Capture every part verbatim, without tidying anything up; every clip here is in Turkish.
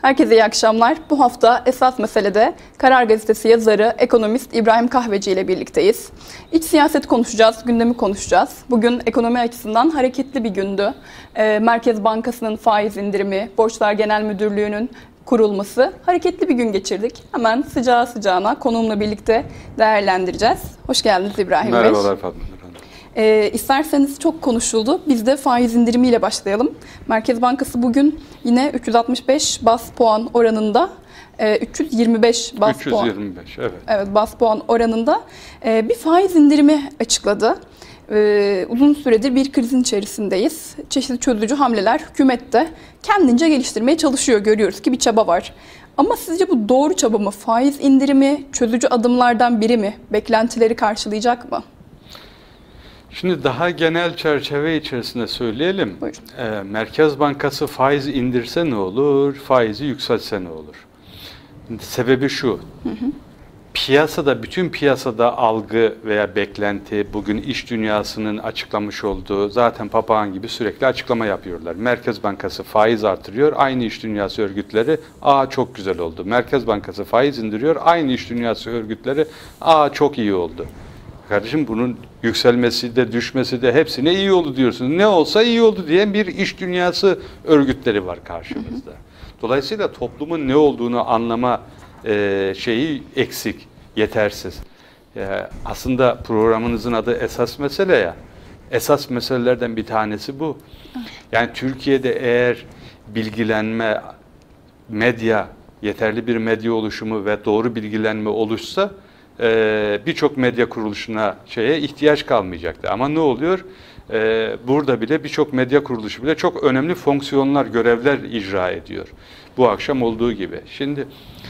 Herkese iyi akşamlar. Bu hafta Esas Mesele'de Karar Gazetesi yazarı, ekonomist İbrahim Kahveci ile birlikteyiz. İç siyaset konuşacağız, gündemi konuşacağız. Bugün ekonomi açısından hareketli bir gündü. Merkez Bankası'nın faiz indirimi, Borçlar Genel Müdürlüğü'nün kurulması, hareketli bir gün geçirdik. Hemen sıcağı sıcağına konuğumla birlikte değerlendireceğiz. Hoş geldiniz İbrahim Bey. Merhabalar Fatma. Ee, isterseniz çok konuşuldu. Biz de faiz indirimiyle başlayalım. Merkez Bankası bugün yine üç yüz altmış beş baz puan oranında, e, üç yüz yirmi beş baz üç yüz yirmi beş, puan, evet. Evet, baz puan oranında e, bir faiz indirimi açıkladı. E, uzun süredir bir krizin içerisindeyiz. Çeşitli çözücü hamleler hükümet de kendince geliştirmeye çalışıyor. Görüyoruz ki bir çaba var. Ama sizce bu doğru çaba mı? Faiz indirimi çözücü adımlardan biri mi? Beklentileri karşılayacak mı? Şimdi daha genel çerçeve içerisinde söyleyelim. E, Merkez Bankası faiz indirse ne olur, faizi yükselse ne olur? Sebebi şu, hı hı. piyasada, bütün piyasada algı veya beklenti, bugün iş dünyasının açıklamış olduğu, zaten papağan gibi sürekli açıklama yapıyorlar. Merkez Bankası faiz artırıyor, aynı iş dünyası örgütleri, aa çok güzel oldu. Merkez Bankası faiz indiriyor, aynı iş dünyası örgütleri, aa çok iyi oldu. Kardeşim bunun yükselmesi de düşmesi de hepsine iyi oldu diyorsunuz. Ne olsa iyi oldu diyen bir iş dünyası örgütleri var karşımızda. Dolayısıyla toplumun ne olduğunu anlama e, şeyi eksik, yetersiz. E, aslında programınızın adı Esas Mesele ya. Esas meselelerden bir tanesi bu. Yani Türkiye'de eğer bilgilenme, medya, yeterli bir medya oluşumu ve doğru bilgilenme oluşsa, Ee, birçok medya kuruluşuna şeye ihtiyaç kalmayacaktı. Ama ne oluyor? Ee, burada bile birçok medya kuruluşu bile çok önemli fonksiyonlar, görevler icra ediyor. Bu akşam olduğu gibi. Şimdi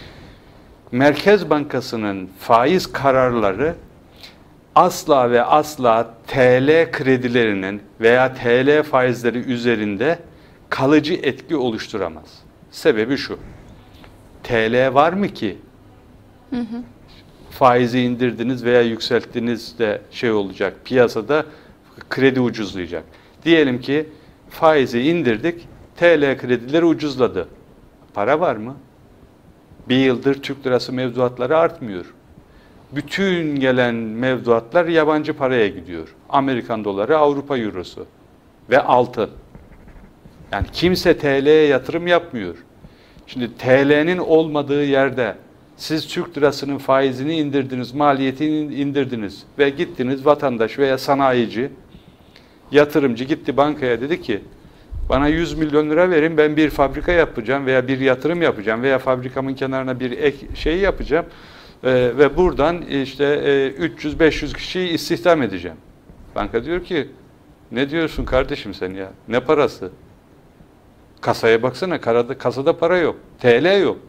Merkez Bankası'nın faiz kararları asla ve asla T L kredilerinin veya T L faizleri üzerinde kalıcı etki oluşturamaz. Sebebi şu. T L var mı ki? Hı hı. Faizi indirdiniz veya yükselttiniz de şey olacak, piyasada kredi ucuzlayacak. Diyelim ki faizi indirdik, T L kredileri ucuzladı. Para var mı? Bir yıldır Türk lirası mevduatları artmıyor. Bütün gelen mevduatlar yabancı paraya gidiyor. Amerikan doları, Avrupa eurosu ve altın. Yani kimse T L'ye yatırım yapmıyor. Şimdi T L'nin olmadığı yerde siz Türk lirasının faizini indirdiniz, maliyetini indirdiniz ve gittiniz vatandaş veya sanayici, yatırımcı gitti bankaya dedi ki bana yüz milyon lira verin, ben bir fabrika yapacağım veya bir yatırım yapacağım veya fabrikamın kenarına bir ek şey yapacağım ee, ve buradan işte e, üç yüz beş yüz kişiyi istihdam edeceğim. Banka diyor ki ne diyorsun kardeşim sen ya, ne parası? Kasaya baksana, karada, kasada para yok, T L yok.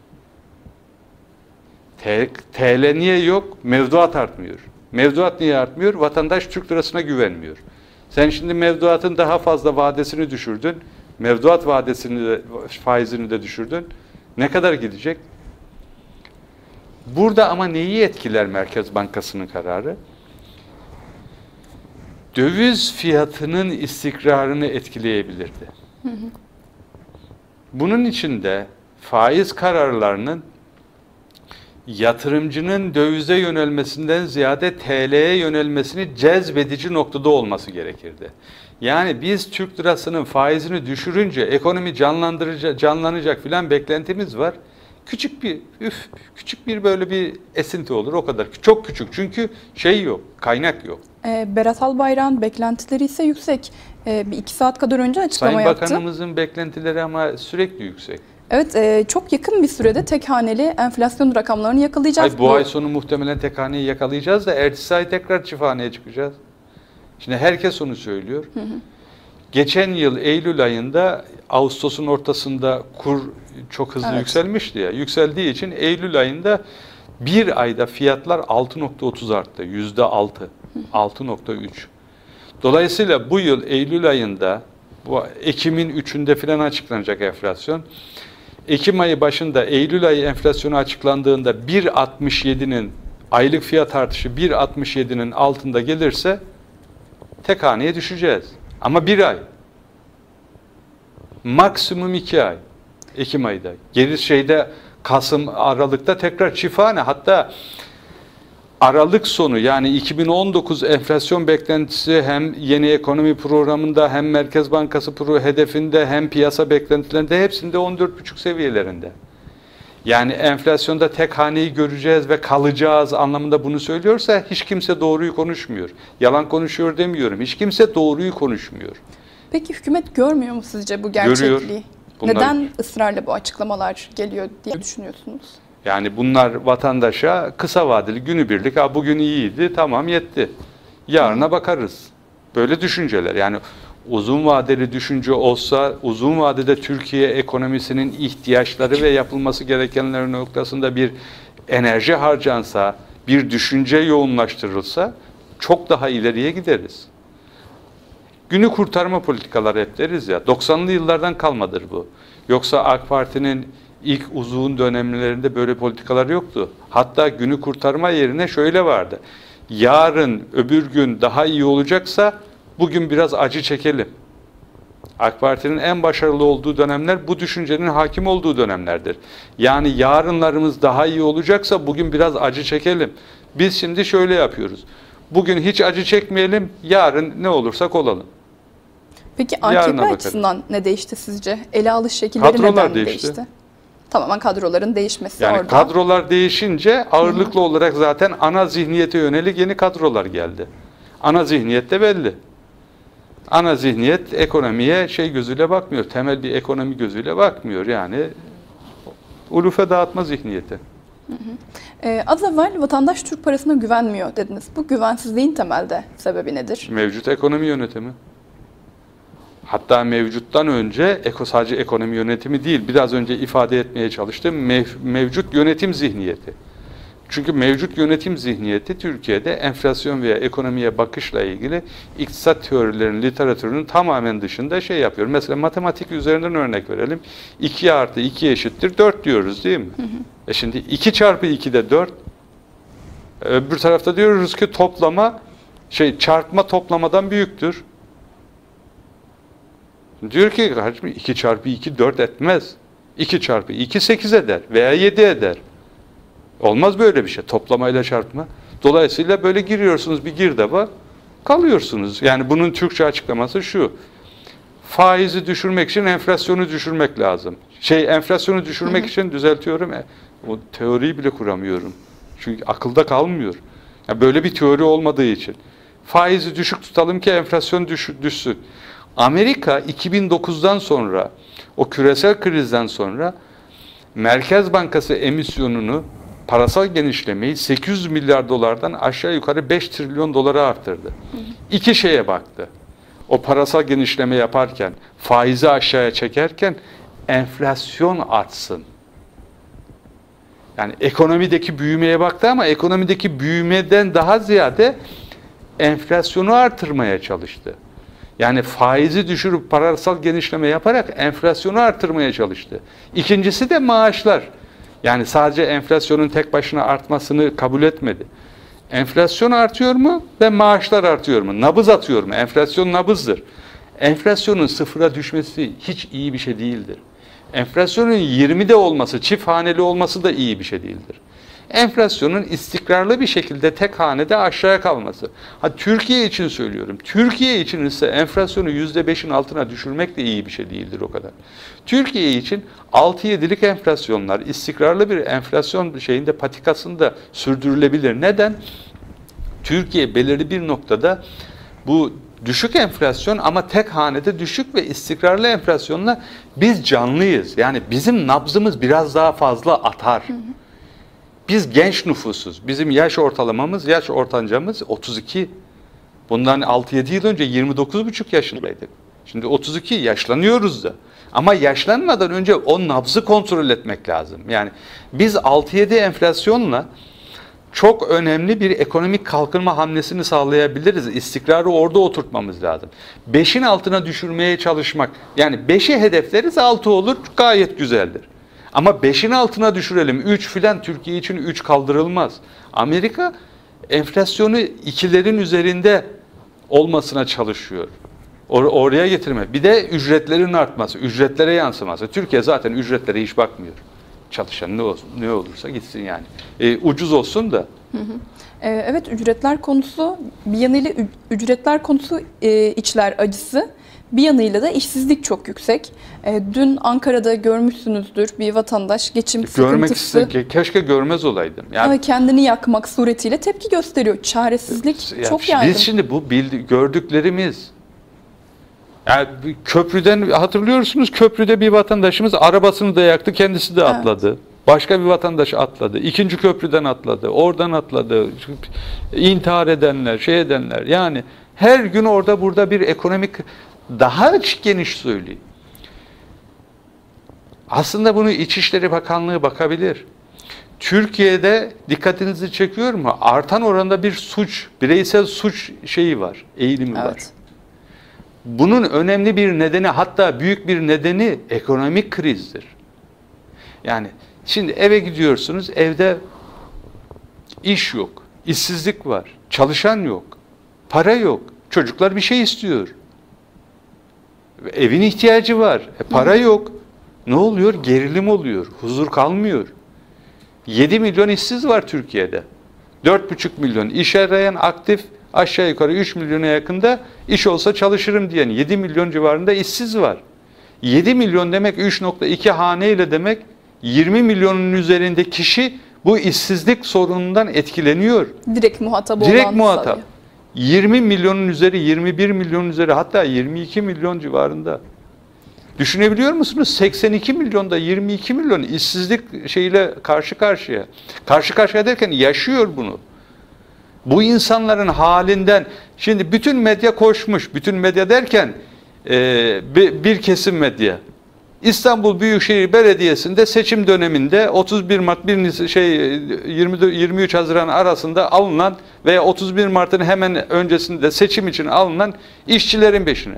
T L niye yok? Mevduat artmıyor. Mevduat niye artmıyor? Vatandaş Türk lirasına güvenmiyor. Sen şimdi mevduatın daha fazla vadesini düşürdün. Mevduat vadesini de, faizini de düşürdün. Ne kadar gidecek? Burada ama neyi etkiler Merkez Bankası'nın kararı? Döviz fiyatının istikrarını etkileyebilirdi. Hı hı. Bunun için de faiz kararlarının yatırımcının dövize yönelmesinden ziyade T L'ye yönelmesini cezbedici noktada olması gerekirdi. Yani biz Türk lirasının faizini düşürünce ekonomi canlandıracak, canlanacak filan beklentimiz var. Küçük bir, üf, küçük bir böyle bir esinti olur o kadar. Çok küçük çünkü şey yok, kaynak yok. E, Berat Albayrak'ın beklentileri ise yüksek. E, bir iki saat kadar önce açıklama Sayın yaptı. Sayın Bakanımızın beklentileri ama sürekli yüksek. Evet, e, çok yakın bir sürede tek haneli enflasyon rakamlarını yakalayacağız. Hayır, bu, bu ay sonu muhtemelen tek haneyi yakalayacağız da ertesi ay tekrar çift haneye çıkacağız. Şimdi herkes onu söylüyor. Hı hı. Geçen yıl Eylül ayında, Ağustos'un ortasında kur çok hızlı evet. yükselmişti ya. Yükseldiği için Eylül ayında bir ayda fiyatlar altı nokta otuz arttı. yüzde altı. altı nokta üç. Dolayısıyla bu yıl Eylül ayında, bu Ekim'in üçünde falan açıklanacak enflasyon. Ekim ayı başında Eylül ayı enflasyonu açıklandığında bir nokta altmış yedi'nin aylık fiyat artışı bir nokta altmış yedi'nin altında gelirse tek haneye düşeceğiz. Ama bir ay. Maksimum iki ay. Ekim ayında. Geri şeyde Kasım, Aralık'ta tekrar çift hane. Hatta Aralık sonu yani iki bin on dokuz enflasyon beklentisi hem yeni ekonomi programında hem Merkez Bankası pro hedefinde hem piyasa beklentilerinde hepsinde on dört buçuk seviyelerinde. Yani enflasyonda tek haneyi göreceğiz ve kalacağız anlamında bunu söylüyorsa hiç kimse doğruyu konuşmuyor. Yalan konuşuyor demiyorum. Hiç kimse doğruyu konuşmuyor. Peki hükümet görmüyor mu sizce bu gerçekliği? Görüyor. Bunlar... Neden ısrarla bu açıklamalar geliyor diye düşünüyorsunuz? Yani bunlar vatandaşa kısa vadeli günübirlik, ha bugün iyiydi, tamam yetti. Yarına bakarız. Böyle düşünceler. Yani uzun vadeli düşünce olsa, uzun vadede Türkiye ekonomisinin ihtiyaçları ve yapılması gerekenler noktasında bir enerji harcansa, bir düşünce yoğunlaştırılsa çok daha ileriye gideriz. Günü kurtarma politikaları hep deriz ya, doksanlı yıllardan kalmadır bu. Yoksa AK Parti'nin ilk uzun dönemlerinde böyle politikalar yoktu. Hatta günü kurtarma yerine şöyle vardı. Yarın, öbür gün daha iyi olacaksa bugün biraz acı çekelim. AK Parti'nin en başarılı olduğu dönemler bu düşüncenin hakim olduğu dönemlerdir. Yani yarınlarımız daha iyi olacaksa bugün biraz acı çekelim. Biz şimdi şöyle yapıyoruz. Bugün hiç acı çekmeyelim, yarın ne olursak olalım. Peki A K P açısından ne değişti sizce? Ele alış şekilleri Kadrolar neden değişti. değişti? Tamamen kadroların değişmesi yani orada. Kadrolar değişince ağırlıklı Hı-hı. olarak zaten ana zihniyete yönelik yeni kadrolar geldi. Ana zihniyet de belli. Ana zihniyet ekonomiye şey gözüyle bakmıyor. Temel bir ekonomi gözüyle bakmıyor. Yani ulufe dağıtma zihniyeti. Hı hı. Ee, az evvel vatandaş Türk parasına güvenmiyor dediniz. Bu güvensizliğin temelde sebebi nedir? Mevcut ekonomi yönetimi. Hatta mevcuttan önce eko, sadece ekonomi yönetimi değil, biraz önce ifade etmeye çalıştığım mev, mevcut yönetim zihniyeti. Çünkü mevcut yönetim zihniyeti Türkiye'de enflasyon veya ekonomiye bakışla ilgili iktisat teorilerinin, literatürünün tamamen dışında şey yapıyor. Mesela matematik üzerinden örnek verelim. iki artı iki eşittir dört diyoruz değil mi? Hı hı. E şimdi iki çarpı iki de dört. Öbür tarafta diyoruz ki toplama, şey çarpma toplamadan büyüktür. Diyor ki kardeşim iki çarpı iki dört etmez. iki çarpı iki sekiz eder veya yedi eder. Olmaz böyle bir şey. Toplamayla çarpma. Dolayısıyla böyle giriyorsunuz bir girdaba, kalıyorsunuz. Yani bunun Türkçe açıklaması şu. Faizi düşürmek için enflasyonu düşürmek lazım. Şey enflasyonu düşürmek hı hı. için düzeltiyorum. O teoriyi bile kuramıyorum. Çünkü akılda kalmıyor. Yani böyle bir teori olmadığı için. Faizi düşük tutalım ki enflasyon düş, düşsün. Amerika iki bin dokuzdan sonra, o küresel krizden sonra Merkez Bankası emisyonunu, parasal genişlemeyi sekiz yüz milyar dolardan aşağı yukarı beş trilyon dolara arttırdı. Hı hı. İki şeye baktı. O parasal genişleme yaparken, faizi aşağıya çekerken enflasyon artsın. Yani ekonomideki büyümeye baktı ama ekonomideki büyümeden daha ziyade enflasyonu artırmaya çalıştı. Yani faizi düşürüp parasal genişleme yaparak enflasyonu artırmaya çalıştı. İkincisi de maaşlar. Yani sadece enflasyonun tek başına artmasını kabul etmedi. Enflasyon artıyor mu ve maaşlar artıyor mu? Nabız atıyor mu? Enflasyon nabızdır. Enflasyonun sıfıra düşmesi hiç iyi bir şey değildir. Enflasyonun yirmide olması, çift haneli olması da iyi bir şey değildir. Enflasyonun istikrarlı bir şekilde tek hanede aşağıya kalması. Ha, Türkiye için söylüyorum. Türkiye için ise enflasyonu yüzde beşin altına düşürmek de iyi bir şey değildir o kadar. Türkiye için altı yedilik enflasyonlar, istikrarlı bir enflasyon şeyinde patikasında sürdürülebilir. Neden? Türkiye belirli bir noktada bu düşük enflasyon ama tek hanede düşük ve istikrarlı enflasyonla biz canlıyız. Yani bizim nabzımız biraz daha fazla atar. Hı hı. Biz genç nüfusuz. Bizim yaş ortalamamız, yaş ortancamız otuz iki. Bundan altı yedi yıl önce yirmi dokuz buçuk yaşındaydık. Şimdi otuz iki yaşlanıyoruz da. Ama yaşlanmadan önce o nabzı kontrol etmek lazım. Yani biz altı yedi enflasyonla çok önemli bir ekonomik kalkınma hamlesini sağlayabiliriz. İstikrarı orada oturtmamız lazım. beşin altına düşürmeye çalışmak. Yani beşi hedefleriz, altı olur, gayet güzeldir. Ama beşin altına düşürelim. üç filan Türkiye için üç kaldırılmaz. Amerika enflasyonu ikilerin üzerinde olmasına çalışıyor. Or oraya getirme. Bir de ücretlerin artması, ücretlere yansıması. Türkiye zaten ücretlere hiç bakmıyor. Çalışan ne olsun, ne olursa gitsin yani. E, ucuz olsun da. Hı hı. E, evet, ücretler konusu bir yanıyla ücretler konusu e, içler acısı. Bir yanıyla da işsizlik çok yüksek. E, dün Ankara'da görmüşsünüzdür, bir vatandaş geçim Görmek sıkıntısı. istedim. Keşke görmez olaydım. Yani kendini yakmak suretiyle tepki gösteriyor. Çaresizlik ya, çok yaygın. Biz şimdi bu bildi, gördüklerimiz. Yani köprüden hatırlıyorsunuz, köprüde bir vatandaşımız arabasını da yaktı, kendisi de atladı. Evet. Başka bir vatandaş atladı. İkinci köprüden atladı. Oradan atladı. İntihar edenler, şey edenler. Yani her gün orada burada bir ekonomik, daha geniş söyleyeyim. Aslında bunu İçişleri Bakanlığı bakabilir. Türkiye'de dikkatinizi çekiyor mu? Artan oranda bir suç, bireysel suç şeyi var, eğilimi evet. var. Bunun önemli bir nedeni, hatta büyük bir nedeni ekonomik krizdir. Yani şimdi eve gidiyorsunuz, evde iş yok, işsizlik var, çalışan yok, para yok, çocuklar bir şey istiyor. Evin ihtiyacı var, e, para yok. Ne oluyor? Gerilim oluyor, huzur kalmıyor. yedi milyon işsiz var Türkiye'de. dört buçuk milyon iş arayan, aktif, aşağı yukarı üç milyona yakında iş olsa çalışırım diyen yedi milyon civarında işsiz var. yedi milyon demek üç nokta iki haneyle demek, yirmi milyonun üzerinde kişi bu işsizlik sorunundan etkileniyor. Direkt muhatap olan. Direkt muhatap. yirmi milyonun üzeri, yirmi bir milyonun üzeri, hatta yirmi iki milyon civarında. Düşünebiliyor musunuz? seksen iki milyonda yirmi iki milyon işsizlik şeyiyle karşı karşıya. Karşı karşıya derken yaşıyor bunu. Bu insanların halinden, şimdi bütün medya koşmuş, bütün medya derken e, bir, bir kesim medya. İstanbul Büyükşehir Belediyesi'nde seçim döneminde otuz bir Mart bir şey yirmi yirmi üç Haziran arasında alınan veya otuz bir Mart'ın hemen öncesinde seçim için alınan işçilerin peşine.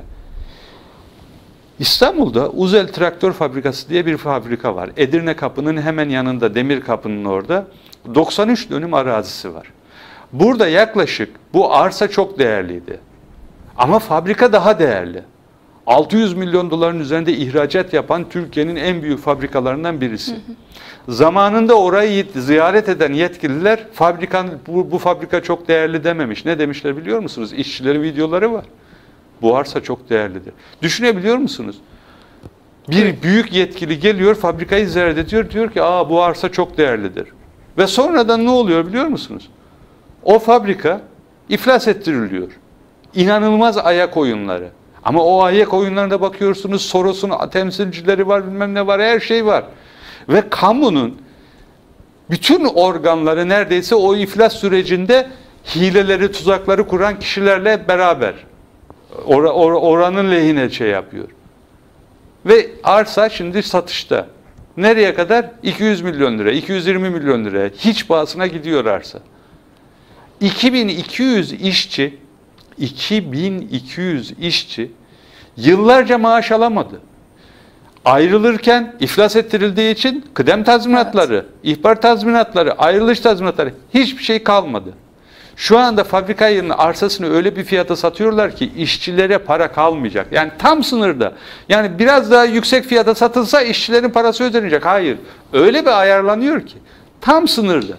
İstanbul'da Uzel Traktör Fabrikası diye bir fabrika var. Edirne Kapı'nın hemen yanında, Demir Kapı'nın orada doksan üç dönüm arazisi var. Burada yaklaşık, bu arsa çok değerliydi. Ama fabrika daha değerli. altı yüz milyon doların üzerinde ihracat yapan Türkiye'nin en büyük fabrikalarından birisi. Hı hı. Zamanında orayı ziyaret eden yetkililer fabrikan, bu, bu fabrika çok değerli dememiş. Ne demişler biliyor musunuz? İşçilerin videoları var. Bu arsa çok değerlidir. Düşünebiliyor musunuz? Bir büyük yetkili geliyor, fabrikayı ziyaret ediyor, diyor ki aa bu arsa çok değerlidir. Ve sonradan ne oluyor biliyor musunuz? O fabrika iflas ettiriliyor. İnanılmaz ayak oyunları. Ama o ayak oyunlarına bakıyorsunuz, Soros'un temsilcileri var, bilmem ne var, her şey var. Ve kamunun bütün organları neredeyse o iflas sürecinde hileleri, tuzakları kuran kişilerle beraber. Or or oranın lehine şey yapıyor. Ve arsa şimdi satışta. Nereye kadar? iki yüz milyon lira, iki yüz yirmi milyon lira. Hiç pahasına gidiyor arsa. iki bin iki yüz işçi, iki bin iki yüz işçi yıllarca maaş alamadı. Ayrılırken iflas ettirildiği için kıdem tazminatları, evet. ihbar tazminatları, ayrılış tazminatları, hiçbir şey kalmadı. Şu anda fabrikanın arsasını öyle bir fiyata satıyorlar ki işçilere para kalmayacak. Yani tam sınırda. Yani biraz daha yüksek fiyata satılsa işçilerin parası ödenecek. Hayır. Öyle bir ayarlanıyor ki tam sınırda.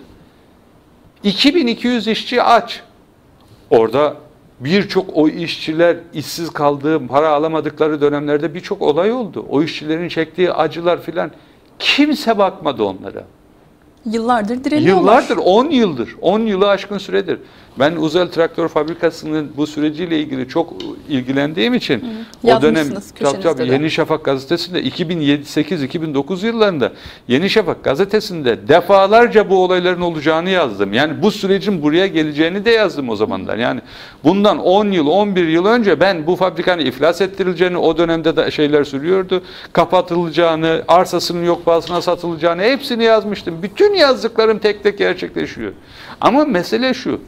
iki bin iki yüz işçi aç. Orada birçok o işçiler işsiz kaldığı, para alamadıkları dönemlerde birçok olay oldu. O işçilerin çektiği acılar filan, kimse bakmadı onlara. Yıllardır direniyorlar. Yıllardır, on yıldır, on yılı aşkın süredir. Ben Uzel Traktör Fabrikası'nın bu süreciyle ilgili çok ilgilendiğim için Hı. o dönem tabii, tabii, Yeni Şafak gazetesinde iki bin sekiz iki bin dokuz yıllarında Yeni Şafak gazetesinde defalarca bu olayların olacağını yazdım. Yani bu sürecin buraya geleceğini de yazdım o zamanlar. Yani bundan on yıl, on bir yıl önce ben bu fabrikanın iflas ettirileceğini, o dönemde de şeyler sürüyordu. Kapatılacağını, arsasının yok pahasına satılacağını hepsini yazmıştım. Bütün yazdıklarım tek tek gerçekleşiyor. Ama mesele şu.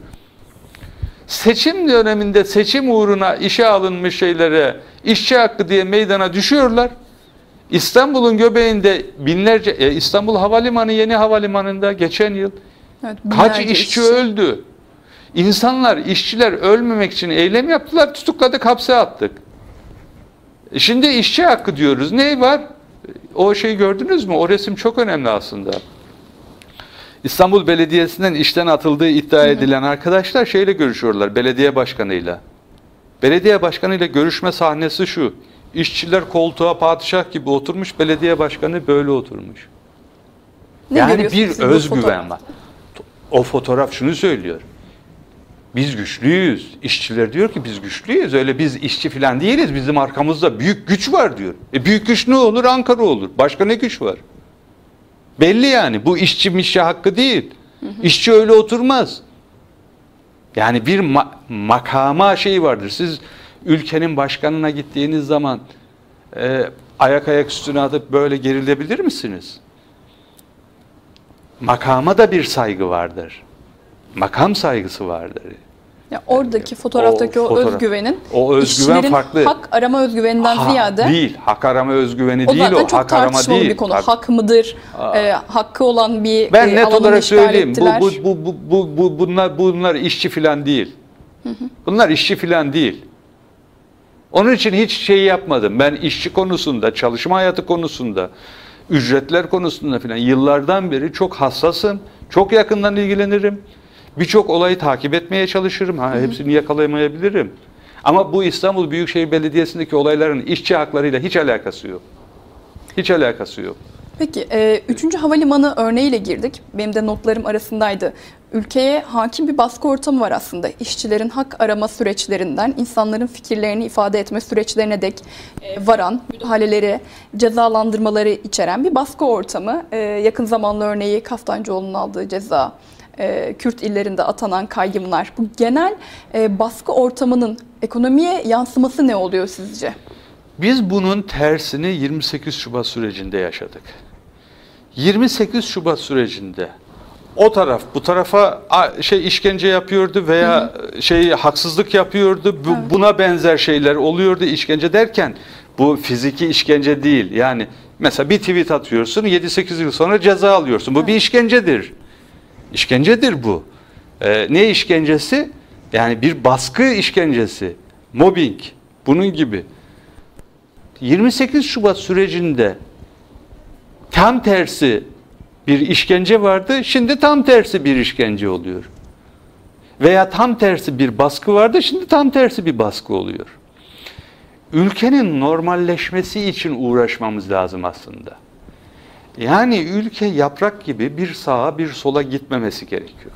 Seçim döneminde seçim uğruna işe alınmış şeylere işçi hakkı diye meydana düşüyorlar. İstanbul'un göbeğinde binlerce, e, İstanbul Havalimanı, yeni havalimanında geçen yıl evet, kaç işçi, işçi öldü? İnsanlar, işçiler ölmemek için eylem yaptılar, tutukladık, hapse attık. E şimdi işçi hakkı diyoruz. Ne var? O şeyi gördünüz mü? O resim çok önemli aslında. İstanbul Belediyesi'nden işten atıldığı iddia edilen arkadaşlar şeyle görüşüyorlar, belediye başkanıyla. Belediye başkanıyla görüşme sahnesi şu. İşçiler koltuğa padişah gibi oturmuş, belediye başkanı böyle oturmuş. Ne yani bir özgüven var. O fotoğraf şunu söylüyor. Biz güçlüyüz. İşçiler diyor ki biz güçlüyüz. Öyle biz işçi falan değiliz. Bizim arkamızda büyük güç var diyor. E büyük güç ne olur? Ankara olur. Başka ne güç var? Belli yani. Bu işçi mişçi hakkı değil. Hı hı. İşçi öyle oturmaz. Yani bir ma makama şey vardır. Siz ülkenin başkanına gittiğiniz zaman e, ayak ayak üstüne atıp böyle gerilebilir misiniz? Makama da bir saygı vardır. Makam saygısı vardır. Ya oradaki fotoğraftaki o, o fotoğraf, özgüvenin, o özgüven farklı. Hak arama özgüveninden ha, ziyade değil. Hak arama özgüveni o değil o. Çok hak arama değil. bir konu. Hak, hak mıdır? E, hakkı olan bir ben e, net olarak söyleyeyim. Ettiler. Bu, bu, bu, bu, bu, bunlar, bunlar işçi filan değil. Hı hı. Bunlar işçi filan değil. Onun için hiç şey yapmadım. Ben işçi konusunda, çalışma hayatı konusunda, ücretler konusunda filan yıllardan beri çok hassasım. Çok yakından ilgilenirim. Birçok olayı takip etmeye çalışırım. Ha, hepsini yakalayamayabilirim. Ama bu İstanbul Büyükşehir Belediyesi'ndeki olayların işçi haklarıyla hiç alakası yok. Hiç alakası yok. Peki, e, üçüncü havalimanı örneğiyle girdik. Benim de notlarım arasındaydı. Ülkeye hakim bir baskı ortamı var aslında. İşçilerin hak arama süreçlerinden, insanların fikirlerini ifade etme süreçlerine dek e, varan, müdahaleleri, cezalandırmaları içeren bir baskı ortamı. E, yakın zamanlı örneği Kaftancıoğlu'nun aldığı ceza, e, Kürt illerinde atanan kayyımlar. Bu genel e, baskı ortamının ekonomiye yansıması ne oluyor sizce? Biz bunun tersini yirmi sekiz Şubat sürecinde yaşadık. yirmi sekiz Şubat sürecinde o taraf bu tarafa şey işkence yapıyordu veya hı hı. şey haksızlık yapıyordu. Bu, evet. Buna benzer şeyler oluyordu işkence derken bu fiziki işkence değil. Yani mesela bir tweet atıyorsun yedi sekiz yıl sonra ceza alıyorsun. Bu evet. bir işkencedir. İşkencedir bu. Ee, ne işkencesi? Yani bir baskı işkencesi, mobbing, bunun gibi. yirmi sekiz Şubat sürecinde tam tersi bir işkence vardı, şimdi tam tersi bir işkence oluyor. Veya tam tersi bir baskı vardı, şimdi tam tersi bir baskı oluyor. Ülkenin normalleşmesi için uğraşmamız lazım aslında. Yani ülke yaprak gibi bir sağa bir sola gitmemesi gerekiyor.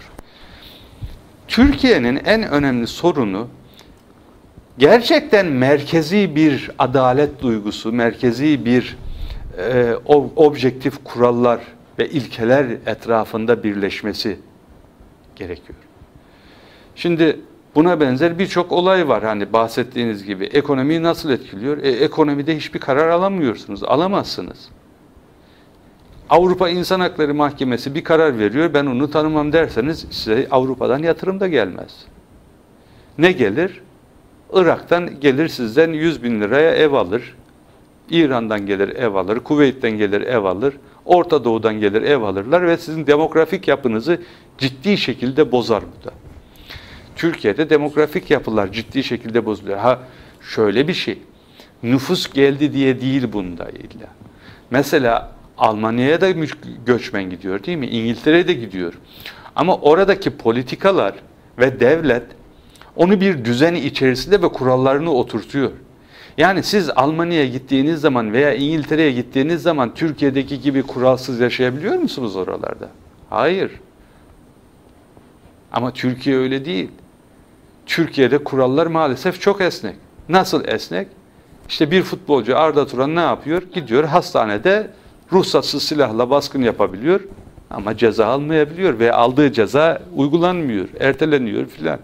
Türkiye'nin en önemli sorunu gerçekten merkezi bir adalet duygusu, merkezi bir e, objektif kurallar ve ilkeler etrafında birleşmesi gerekiyor. Şimdi buna benzer birçok olay var. Hani bahsettiğiniz gibi ekonomiyi nasıl etkiliyor? E, ekonomide hiçbir karar alamıyorsunuz, alamazsınız. Avrupa İnsan Hakları Mahkemesi bir karar veriyor, ben onu tanımam derseniz size Avrupa'dan yatırım da gelmez. Ne gelir? Irak'tan gelir sizden yüz bin liraya ev alır. İran'dan gelir ev alır. Kuveyt'ten gelir ev alır. Orta Doğu'dan gelir ev alırlar ve sizin demografik yapınızı ciddi şekilde bozar bu da. Türkiye'de demografik yapılar ciddi şekilde bozuluyor. Ha şöyle bir şey. Nüfus geldi diye değil bunda illa. Mesela Almanya'ya da göçmen gidiyor değil mi? İngiltere'ye de gidiyor. Ama oradaki politikalar ve devlet onu bir düzen içerisinde ve kurallarını oturtuyor. Yani siz Almanya'ya gittiğiniz zaman veya İngiltere'ye gittiğiniz zaman Türkiye'deki gibi kuralsız yaşayabiliyor musunuz oralarda? Hayır. Ama Türkiye öyle değil. Türkiye'de kurallar maalesef çok esnek. Nasıl esnek? İşte bir futbolcu Arda Turan ne yapıyor? Gidiyor hastanede ruhsatsız silahla baskın yapabiliyor ama ceza almayabiliyor ve aldığı ceza uygulanmıyor, erteleniyor filan.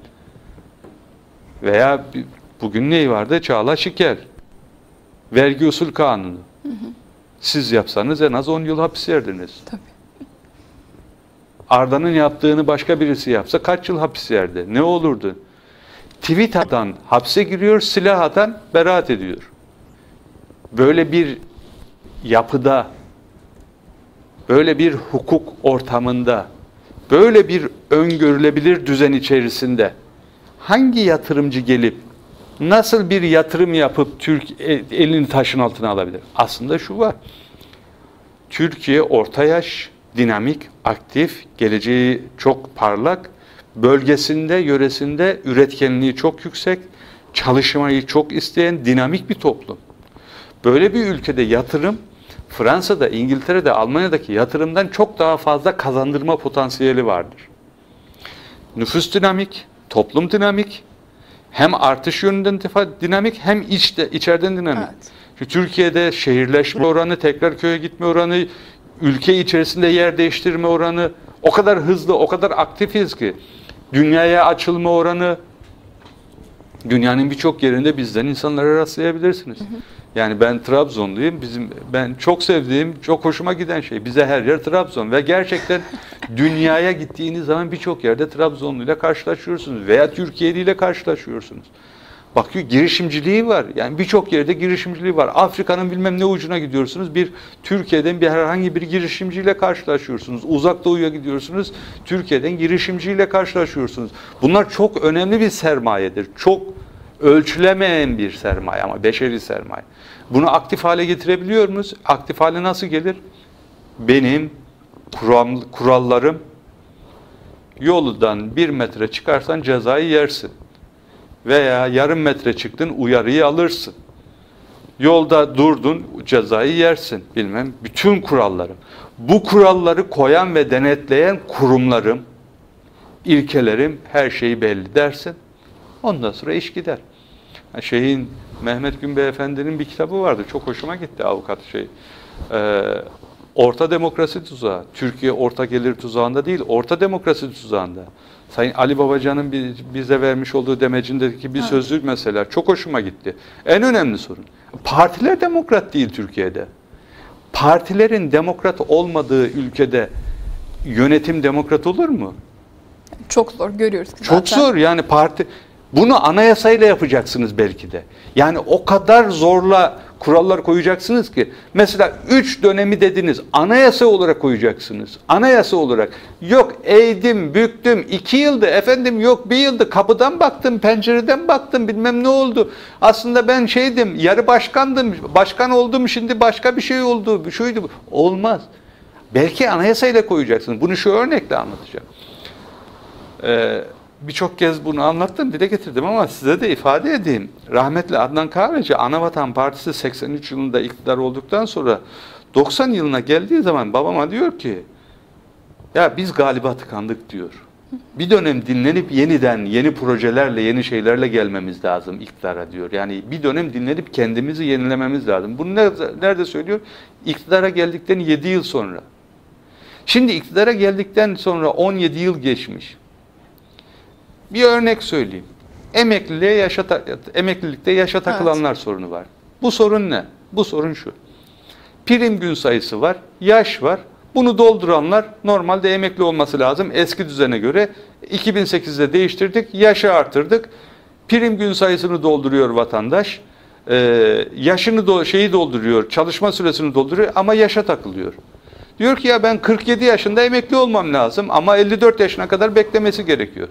Veya bugün ne vardı? Çağla Şikel. Vergi usul kanunu. Hı hı. Siz yapsanız en az on yıl hapis yerdiniz. Tabii. Arda'nın yaptığını başka birisi yapsa kaç yıl hapis yerdi? Ne olurdu? Tweet atan hapse giriyor, silah atan beraat ediyor. Böyle bir yapıda, böyle bir hukuk ortamında, böyle bir öngörülebilir düzen içerisinde hangi yatırımcı gelip nasıl bir yatırım yapıp Türk elini taşın altına alabilir? Aslında şu var. Türkiye orta yaş, dinamik, aktif, geleceği çok parlak, bölgesinde, yöresinde üretkenliği çok yüksek, çalışmayı çok isteyen dinamik bir toplum. Böyle bir ülkede yatırım, Fransa'da, İngiltere'de, Almanya'daki yatırımdan çok daha fazla kazandırma potansiyeli vardır. Nüfus dinamik, toplum dinamik, hem artış yönünden dinamik hem içte, içeriden dinamik. Evet. Şu Türkiye'de şehirleşme oranı, tekrar köye gitme oranı, ülke içerisinde yer değiştirme oranı o kadar hızlı, o kadar aktifiz ki dünyaya açılma oranı, dünyanın birçok yerinde bizden insanlara rastlayabilirsiniz. Hı hı. Yani ben Trabzonluyum. Bizim ben çok sevdiğim, çok hoşuma giden şey. Bize her yer Trabzon ve gerçekten dünyaya gittiğiniz zaman birçok yerde Trabzonluyla karşılaşıyorsunuz veya Türkiye'liyle karşılaşıyorsunuz. Bakıyor girişimciliği var. Yani birçok yerde girişimciliği var. Afrika'nın bilmem ne ucuna gidiyorsunuz. Bir Türkiye'den bir herhangi bir girişimciyle karşılaşıyorsunuz. Uzak Doğu'ya gidiyorsunuz. Türkiye'den girişimciyle karşılaşıyorsunuz. Bunlar çok önemli bir sermayedir. Çok ölçülemeyen bir sermaye ama beşeri sermaye. Bunu aktif hale getirebiliyor muyuz? Aktif hale nasıl gelir? Benim kural, kurallarım yoldan bir metre çıkarsan cezayı yersin. Veya yarım metre çıktın uyarıyı alırsın. Yolda durdun cezayı yersin. Bilmem bütün kurallarım. Bu kuralları koyan ve denetleyen kurumlarım, ilkelerim her şeyi belli dersin. Ondan sonra iş gider. Şeyin Mehmet Gün Beyefendi'nin bir kitabı vardı. Çok hoşuma gitti avukat şey. Ee, orta demokrasi tuzağı. Türkiye orta gelir tuzağında değil, orta demokrasi tuzağında. Sayın Ali Babacan'ın bize vermiş olduğu demecindeki bir evet. sözlük mesela çok hoşuma gitti. En önemli sorun. Partiler demokrat değil Türkiye'de. Partilerin demokrat olmadığı ülkede yönetim demokrat olur mu? Çok zor görüyoruz zaten. Çok zor yani parti. Bunu anayasayla yapacaksınız belki de. Yani o kadar zorla kurallar koyacaksınız ki. Mesela üç dönemi dediniz. Anayasa olarak koyacaksınız. Anayasa olarak. Yok eğdim, büktüm. iki yıldı. Efendim yok bir yıldı. Kapıdan baktım, pencereden baktım. Bilmem ne oldu. Aslında ben şeydim, yarı başkandım. Başkan oldum, şimdi başka bir şey oldu. Şuydu. Olmaz. Belki anayasayla koyacaksınız. Bunu şu örnekle anlatacağım. Eee Birçok kez bunu anlattım, dile getirdim ama size de ifade edeyim. Rahmetli Adnan Kahveci, Anavatan Partisi seksen üç yılında iktidar olduktan sonra doksan yılına geldiği zaman babama diyor ki, ya biz galiba tıkandık diyor. Bir dönem dinlenip yeniden yeni projelerle, yeni şeylerle gelmemiz lazım iktidara diyor. Yani bir dönem dinlenip kendimizi yenilememiz lazım. Bunu nerede, nerede söylüyor? İktidara geldikten yedi yıl sonra. Şimdi iktidara geldikten sonra on yedi yıl geçmiş. Bir örnek söyleyeyim. Emekliliğe yaşa, emeklilikte yaşa takılanlar evet. sorunu var. Bu sorun ne? Bu sorun şu. Prim gün sayısı var, yaş var. Bunu dolduranlar normalde emekli olması lazım eski düzene göre. iki bin sekizde değiştirdik, yaşı artırdık. Prim gün sayısını dolduruyor vatandaş. Ee, yaşını do şeyi dolduruyor, çalışma süresini dolduruyor ama yaşa takılıyor. Diyor ki ya ben kırk yedi yaşında emekli olmam lazım ama elli dört yaşına kadar beklemesi gerekiyor.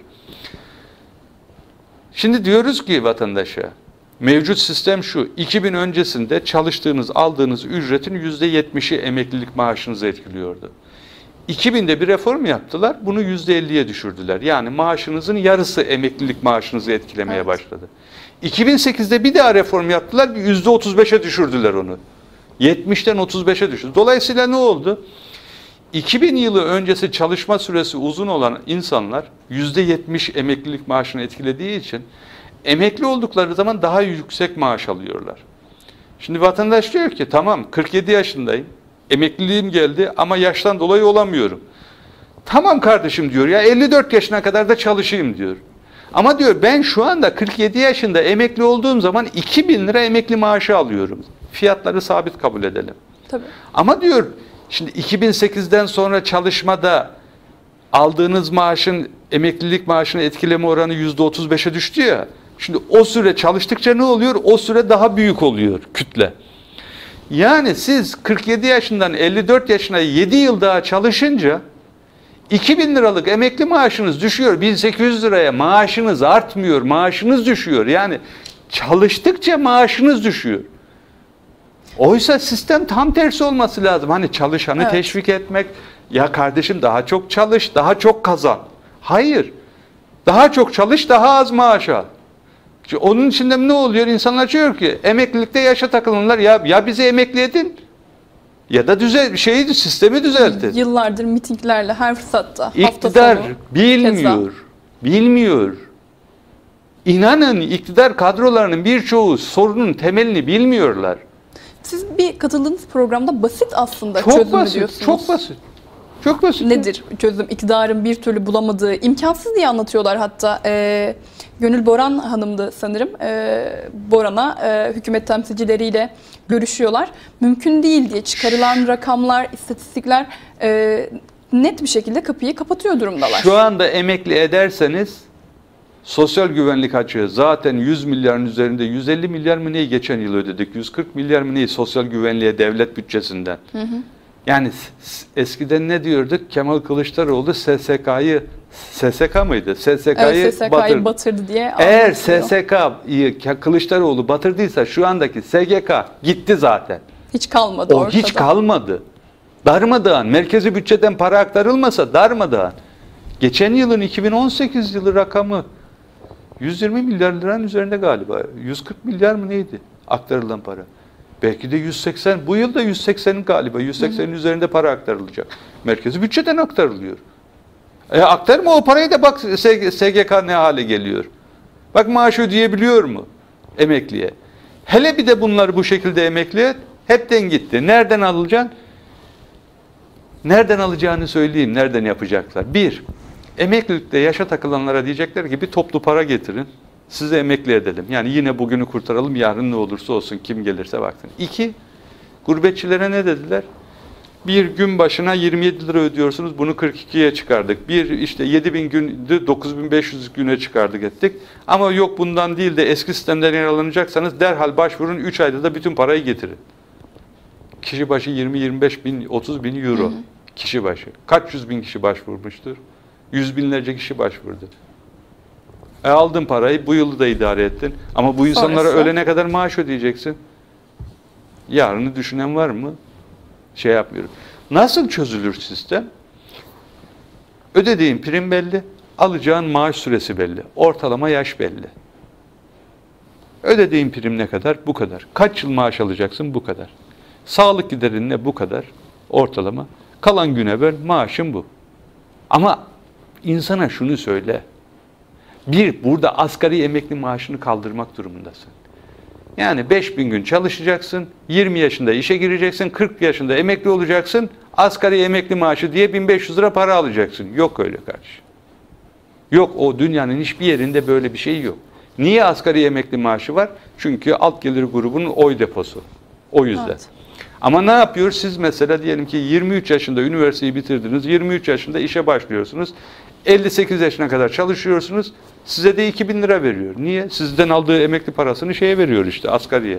Şimdi diyoruz ki vatandaşa, mevcut sistem şu, iki bin öncesinde çalıştığınız, aldığınız ücretin yüzde yetmişi emeklilik maaşınızı etkiliyordu. iki binde bir reform yaptılar, bunu yüzde elliye düşürdüler. Yani maaşınızın yarısı emeklilik maaşınızı etkilemeye evet. başladı. iki bin sekizde bir daha reform yaptılar, yüzde otuz beşe düşürdüler onu. yetmişten otuz beşe düşürdü. Dolayısıyla ne oldu? iki bin yılı öncesi çalışma süresi uzun olan insanlar yüzde yetmiş emeklilik maaşını etkilediği için emekli oldukları zaman daha yüksek maaş alıyorlar. Şimdi vatandaş diyor ki tamam kırk yedi yaşındayım, emekliliğim geldi ama yaştan dolayı olamıyorum. Tamam kardeşim diyor ya elli dört yaşına kadar da çalışayım diyor. Ama diyor ben şu anda kırk yedi yaşında emekli olduğum zaman iki bin lira emekli maaşı alıyorum. Fiyatları sabit kabul edelim. Tabii. Ama diyor şimdi iki bin sekizden sonra çalışmada aldığınız maaşın emeklilik maaşını etkileme oranı yüzde otuz beşe düştü ya. Şimdi o süre çalıştıkça ne oluyor? O süre daha büyük oluyor kütle. Yani siz kırk yedi yaşından elli dört yaşına yedi yıl daha çalışınca iki bin liralık emekli maaşınız düşüyor. bin sekiz yüz liraya maaşınız artmıyor, maaşınız düşüyor. Yani Çalıştıkça maaşınız düşüyor. Oysa sistem tam tersi olması lazım. Hani çalışanı Evet. teşvik etmek, ya kardeşim daha çok çalış, daha çok kazan. Hayır. Daha çok çalış, daha az maaş al. İşte onun içinde ne oluyor? İnsanlar diyor ki emeklilikte yaşa takılınlar. Ya ya bizi emekli edin ya da düzel şeyi sistemi düzeltin. Yıllardır mitinglerle her fırsatta İktidar hafta sonu, bilmiyor. keza. Bilmiyor. İnanın iktidar kadrolarının birçoğu sorunun temelini bilmiyorlar. Siz bir katıldığınız programda basit aslında Çok çözümü basit, diyorsunuz. çok basit. Çok basit. Nedir çözüm? İktidarın bir türlü bulamadığı, imkansız diye anlatıyorlar hatta. Ee, Gönül Boran Hanım'dı sanırım. Ee, Boran'a e, hükümet temsilcileriyle görüşüyorlar. Mümkün değil diye çıkarılan rakamlar, istatistikler e, net bir şekilde kapıyı kapatıyor durumdalar. Şu anda emekli ederseniz sosyal güvenlik açığı zaten yüz milyarın üzerinde, yüz elli milyar mı neyi geçen yıl ödedik? yüz kırk milyar mı neyi sosyal güvenliğe devlet bütçesinden? Hı hı. Yani eskiden ne diyorduk? Kemal Kılıçdaroğlu S S K'yı S S K mıydı? S S K'yı evet, S S K'yı batırdı. batırdı diye Eğer anlatılıyor. S S K'yı Kılıçdaroğlu batırdıysa şu andaki S G K gitti zaten. Hiç kalmadı O ortada. hiç kalmadı. Darmadağın. Merkezi bütçeden para aktarılmasa darmadağın. Geçen yılın iki bin on sekiz yılı rakamı yüz yirmi milyar liranın üzerinde galiba. yüz kırk milyar mı neydi aktarılan para? Belki de yüz seksen, bu yıl da yüz seksenin galiba, yüz seksenin üzerinde para aktarılacak. Merkezi bütçeden aktarılıyor. E aktarma o parayı da bak S G K ne hale geliyor. Bak maaş ödeyebiliyor mu emekliye? Hele bir de bunları bu şekilde emekliye hepten gitti. Nereden alacaksın? Nereden alacağını söyleyeyim, nereden yapacaklar. Bir, emeklilikte yaşa takılanlara diyecekler ki bir toplu para getirin. Sizi emekli edelim. Yani yine bugünü kurtaralım, yarın ne olursa olsun, kim gelirse baksın. İki, gurbetçilere ne dediler? Bir gün başına yirmi yedi lira ödüyorsunuz, bunu kırk ikiye çıkardık. Bir işte yedi bin gündü, dokuz bin beş yüz güne çıkardık ettik. Ama yok bundan değil de eski sistemden yararlanacaksanız derhal başvurun, üç ayda da bütün parayı getirin. Kişi başı yirmi yirmi beş bin, otuz bin euro. Hı hı. Kişi başı. Kaç yüz bin kişi başvurmuştur? Yüz binlerce kişi başvurdu. E aldın parayı, bu yılı da idare ettin. Ama bu insanlara Sonrası. ölene kadar maaş ödeyeceksin. Yarını düşünen var mı? Şey yapmıyorum. Nasıl çözülür sistem? Ödediğin prim belli, alacağın maaş süresi belli, ortalama yaş belli. Ödediğin prim ne kadar? Bu kadar. Kaç yıl maaş alacaksın? Bu kadar. Sağlık giderin ne? Bu kadar. Ortalama. Kalan güne böl, maaşın bu. Ama insana şunu söyle. Bir, burada asgari emekli maaşını kaldırmak durumundasın. Yani beş bin gün çalışacaksın, yirmi yaşında işe gireceksin, kırk yaşında emekli olacaksın, asgari emekli maaşı diye bin beş yüz lira para alacaksın. Yok öyle kardeşim. Yok, o dünyanın hiçbir yerinde böyle bir şey yok. Niye asgari emekli maaşı var? Çünkü alt gelir grubunun oy deposu. O yüzden. Evet. Ama ne yapıyor? Siz mesela diyelim ki yirmi üç yaşında üniversiteyi bitirdiniz, yirmi üç yaşında işe başlıyorsunuz. elli sekiz yaşına kadar çalışıyorsunuz. Size de iki bin lira veriyor. Niye? Sizden aldığı emekli parasını şeye veriyor işte, asgariye.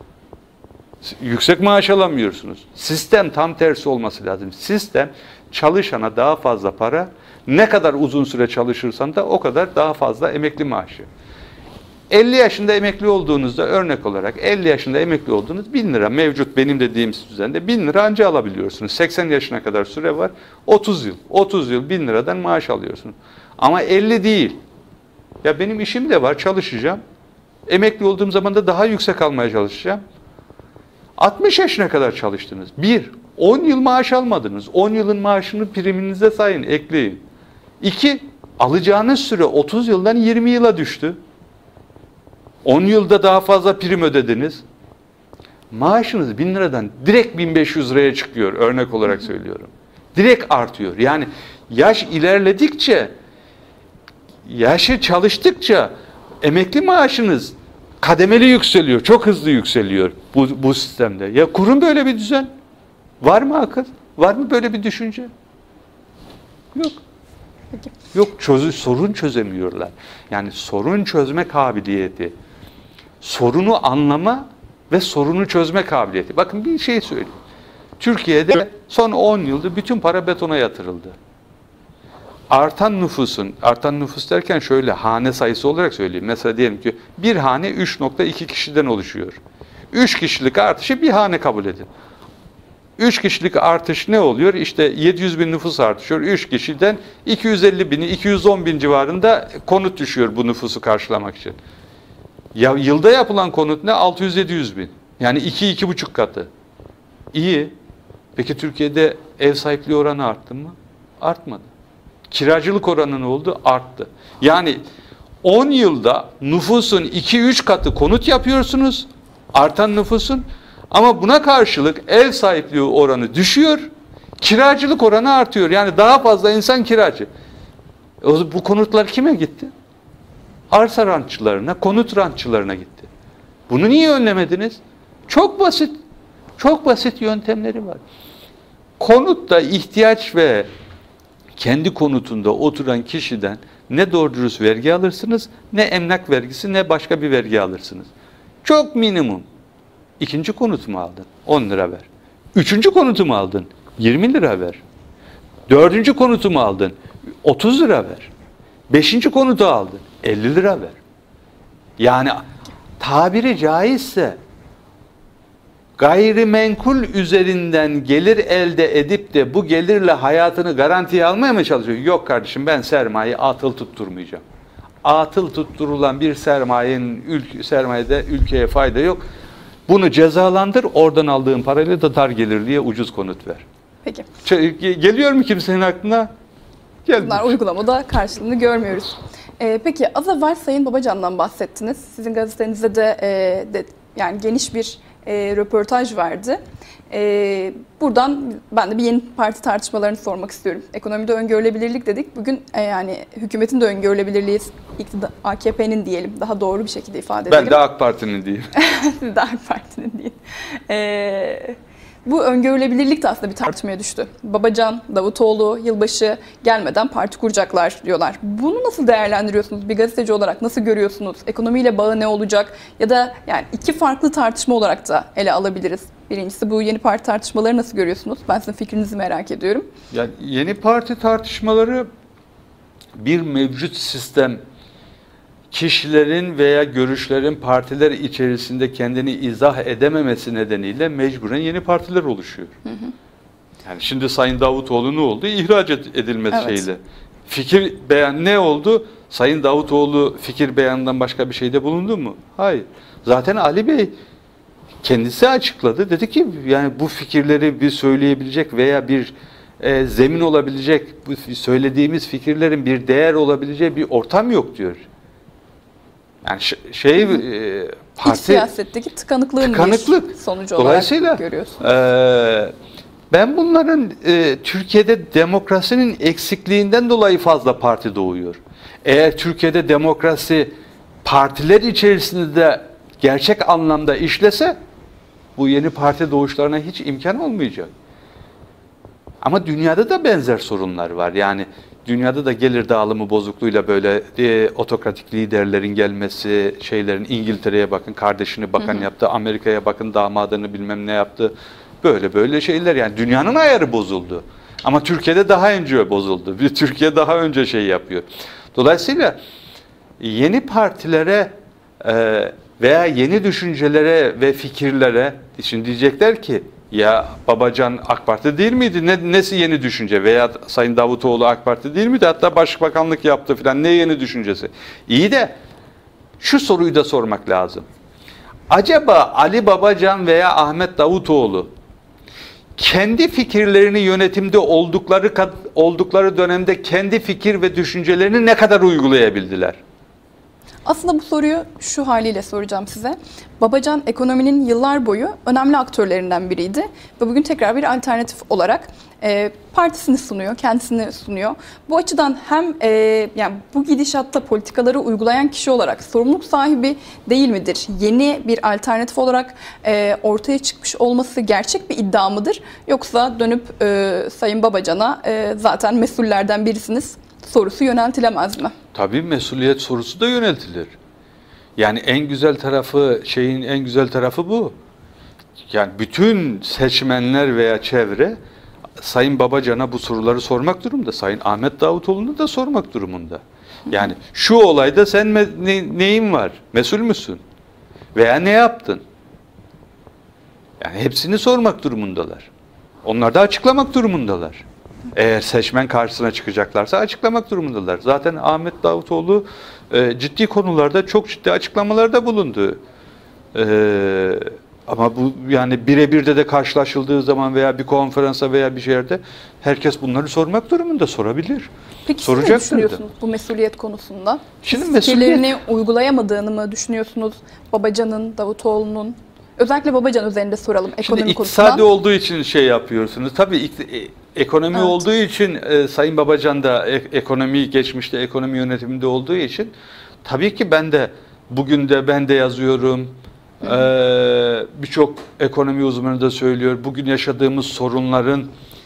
Yüksek maaş alamıyorsunuz. Sistem tam tersi olması lazım. Sistem çalışana daha fazla para, ne kadar uzun süre çalışırsan da o kadar daha fazla emekli maaşı. elli yaşında emekli olduğunuzda örnek olarak elli yaşında emekli olduğunuz bin lira mevcut benim dediğim düzende bin lira anca alabiliyorsunuz. seksen yaşına kadar süre var. otuz yıl. otuz yıl bin liradan maaş alıyorsunuz. Ama elli değil. Ya benim işim de var, çalışacağım. Emekli olduğum zaman da daha yüksek almaya çalışacağım. altmış yaşına kadar çalıştınız. Bir, on yıl maaş almadınız. on yılın maaşını priminize sayın, ekleyin. İki, alacağınız süre otuz yıldan yirmi yıla düştü. on yılda daha fazla prim ödediniz. Maaşınız bin liradan direkt bin beş yüz liraya çıkıyor, örnek olarak söylüyorum. Direkt artıyor. Yani yaş ilerledikçe, yaşı çalıştıkça emekli maaşınız kademeli yükseliyor, çok hızlı yükseliyor bu, bu sistemde. Ya kurun böyle bir düzen. Var mı akıl? Var mı böyle bir düşünce? Yok. Peki. Yok, çözü, sorun çözemiyorlar. Yani sorun çözme kabiliyeti, sorunu anlama ve sorunu çözme kabiliyeti. Bakın bir şey söyleyeyim. Türkiye'de son on yılda bütün para betona yatırıldı. artan nüfusun, artan nüfus derken şöyle hane sayısı olarak söyleyeyim. Mesela diyelim ki bir hane üç nokta iki kişiden oluşuyor. üç kişilik artışı bir hane kabul edin. üç kişilik artış ne oluyor? İşte yedi yüz bin nüfus artıyor. üç kişiden iki yüz elli bini, iki yüz on bin civarında konut düşüyor bu nüfusu karşılamak için. Ya yılda yapılan konut ne? altı yüz yedi yüz bin. Yani iki iki buçuk katı. İyi. Peki Türkiye'de ev sahipliği oranı arttı mı? Artmadı. Kiracılık oranı ne oldu? Arttı. Yani on yılda nüfusun iki üç katı konut yapıyorsunuz. Artan nüfusun. Ama buna karşılık ev sahipliği oranı düşüyor. Kiracılık oranı artıyor. Yani daha fazla insan kiracı. O, bu konutlar kime gitti? Arsa rantçılarına, konut rantçılarına gitti. Bunu niye önlemediniz? Çok basit. Çok basit yöntemleri var. Konutta ihtiyaç ve kendi konutunda oturan kişiden ne doğru dürüst vergi alırsınız, ne emlak vergisi, ne başka bir vergi alırsınız. Çok minimum. İkinci konutumu aldın, on lira ver. Üçüncü konutumu aldın, yirmi lira ver. Dördüncü konutumu aldın, otuz lira ver. Beşinci konutu aldın, elli lira ver. Yani tabiri caizse gayrimenkul üzerinden gelir elde edip de bu gelirle hayatını garantiye almaya mı çalışıyor? Yok kardeşim, ben sermayeyi atıl tutturmayacağım. Atıl tutturulan bir sermayenin ülke, sermayede ülkeye fayda yok. Bunu cezalandır, oradan aldığın parayla da dar gelirliye ucuz konut ver. Peki. Geliyor mu kimsenin aklına? Gelmiyor. Bunlar uygulamada karşılığını görmüyoruz. Ee, peki az evvel Sayın Babacan'dan bahsettiniz. Sizin gazetenizde de, e, de yani geniş bir e, röportaj vardı. E, buradan ben de bir yeni parti tartışmalarını sormak istiyorum. Ekonomide öngörülebilirlik dedik. Bugün e, yani hükümetin de öngörülebilirliği, A K P'nin diyelim, daha doğru bir şekilde ifade edelim. Ben de AK Parti'nin diyeyim. Siz de AK Parti'nin değil. E, bu öngörülebilirlik de aslında bir tartışmaya düştü. Babacan, Davutoğlu, yılbaşı gelmeden parti kuracaklar diyorlar. Bunu nasıl değerlendiriyorsunuz? Bir gazeteci olarak nasıl görüyorsunuz? Ekonomiyle bağı ne olacak? Ya da yani iki farklı tartışma olarak da ele alabiliriz. Birincisi, bu yeni parti tartışmaları nasıl görüyorsunuz? Ben sizin fikrinizi merak ediyorum. Yani yeni parti tartışmaları bir mevcut sistem, kişilerin veya görüşlerin partiler içerisinde kendini izah edememesi nedeniyle mecburen yeni partiler oluşuyor. Hı hı. Yani şimdi Sayın Davutoğlu ne oldu? İhraç edilmesi evet. şeyle. Fikir beyan ne oldu? Sayın Davutoğlu fikir beyanından başka bir şeyde bulundu mu? Hayır. Zaten Ali Bey kendisi açıkladı. Dedi ki yani bu fikirleri bir söyleyebilecek veya bir e, zemin olabilecek, bu söylediğimiz fikirlerin bir değer olabileceği bir ortam yok diyor. Yani şey e, parti İç siyasetteki tıkanıklığın tıkanıklık. bir sonucu Dolayısıyla, olarak görüyorsunuz. E, ben bunların e, Türkiye'de demokrasinin eksikliğinden dolayı fazla parti doğuyor. Eğer Türkiye'de demokrasi partiler içerisinde de gerçek anlamda işlese bu yeni parti doğuşlarına hiç imkan olmayacak. Ama dünyada da benzer sorunlar var. Yani dünyada da gelir dağılımı bozukluğuyla böyle e, otokratik liderlerin gelmesi, şeylerin İngiltere'ye bakın kardeşini bakan hı hı. yaptı, Amerika'ya bakın damadını bilmem ne yaptı. Böyle böyle şeyler, yani dünyanın ayarı bozuldu. Ama Türkiye'de daha önce bozuldu. Bir Türkiye daha önce şey yapıyor. Dolayısıyla yeni partilere e, veya yeni düşüncelere ve fikirlere, şimdi diyecekler ki ya Babacan AK Parti değil miydi? Ne, nesi yeni düşünce? Veya Sayın Davutoğlu AK Parti değil miydi? Hatta başbakanlık yaptı falan. Ne yeni düşüncesi? İyi de şu soruyu da sormak lazım. Acaba Ali Babacan veya Ahmet Davutoğlu kendi fikirlerini yönetimde oldukları oldukları dönemde kendi fikir ve düşüncelerini ne kadar uygulayabildiler? Aslında bu soruyu şu haliyle soracağım size. Babacan ekonominin yıllar boyu önemli aktörlerinden biriydi ve bugün tekrar bir alternatif olarak e, partisini sunuyor, kendisini sunuyor. Bu açıdan hem e, yani bu gidişatta politikaları uygulayan kişi olarak sorumluluk sahibi değil midir? Yeni bir alternatif olarak e, ortaya çıkmış olması gerçek bir iddia mıdır? Yoksa dönüp e, Sayın Babacan'a e, zaten mesullerden birisiniz sorusu yöneltilemez mi? Tabii mesuliyet sorusu da yöneltilir. Yani en güzel tarafı, şeyin en güzel tarafı bu. Yani bütün seçmenler veya çevre Sayın Babacan'a bu soruları sormak durumunda. Sayın Ahmet Davutoğlu'nu da sormak durumunda. Yani şu olayda sen ne, neyin var? Mesul müsün? Veya ne yaptın? Yani hepsini sormak durumundalar. Onlar da açıklamak durumundalar. Eğer seçmen karşısına çıkacaklarsa açıklamak durumundalar. Zaten Ahmet Davutoğlu e, ciddi konularda çok ciddi açıklamalarda bulundu. E, ama bu yani birebir de de karşılaşıldığı zaman veya bir konferansa veya bir yerde herkes bunları sormak durumunda, sorabilir. Peki siz ne düşünüyorsunuz bu mesuliyet konusunda? Şimdi Siz mesuliyet... fikirlerini uygulayamadığını mı düşünüyorsunuz Babacan'ın, Davutoğlu'nun? Özellikle Babacan üzerinde soralım ekonomi Şimdi konusundan. iktisadi olduğu için şey yapıyorsunuz. Tabii ekonomi evet. olduğu için e, Sayın Babacan da e, ekonomi geçmişte ekonomi yönetiminde olduğu için tabii ki ben de bugün de ben de yazıyorum. Ee, birçok ekonomi uzmanı da söylüyor. Bugün yaşadığımız sorunların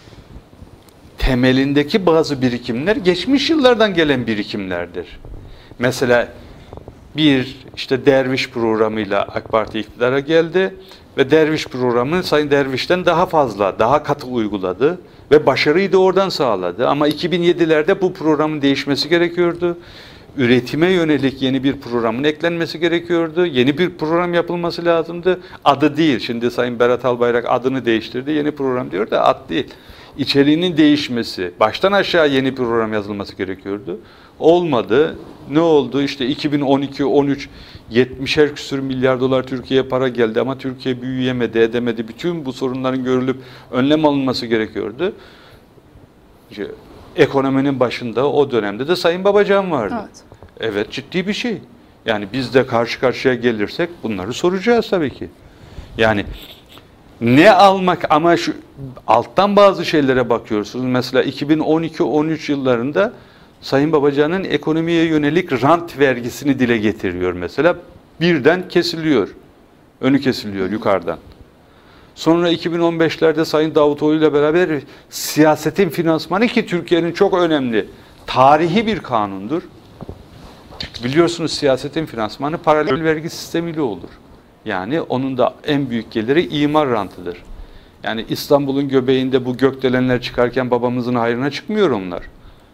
temelindeki bazı birikimler geçmiş yıllardan gelen birikimlerdir. Mesela bir işte Derviş programıyla AK Parti iktidara geldi ve Derviş programını Sayın Derviş'ten daha fazla, daha katı uyguladı ve başarıyı da oradan sağladı. Ama iki bin yedilerde bu programın değişmesi gerekiyordu. Üretime yönelik yeni bir programın eklenmesi gerekiyordu. Yeni bir program yapılması lazımdı. Adı değil. Şimdi Sayın Berat Albayrak adını değiştirdi. Yeni program diyor da ad değil. İçeriğinin değişmesi, baştan aşağı yeni program yazılması gerekiyordu. Olmadı. Ne oldu? İşte iki bin on iki on üç yetmişer küsur milyar dolar Türkiye'ye para geldi ama Türkiye büyüyemedi, edemedi. Bütün bu sorunların görülüp önlem alınması gerekiyordu. İşte, ekonominin başında o dönemde de Sayın Babacan vardı. Evet. Evet, ciddi bir şey. Yani biz de karşı karşıya gelirsek bunları soracağız tabii ki. Yani ne almak ama şu alttan bazı şeylere bakıyorsunuz. Mesela iki bin on iki on üç yıllarında Sayın Babacan'ın ekonomiye yönelik rant vergisini dile getiriyor mesela. Birden kesiliyor. Önü kesiliyor yukarıdan. Sonra iki bin on beşlerde Sayın Davutoğlu ile beraber siyasetin finansmanı, ki Türkiye'nin çok önemli tarihi bir kanundur. Biliyorsunuz siyasetin finansmanı paralel vergi sistemiyle olur. Yani onun da en büyük geliri imar rantıdır. Yani İstanbul'un göbeğinde bu gökdelenler çıkarken babamızın hayrına çıkmıyor onlar.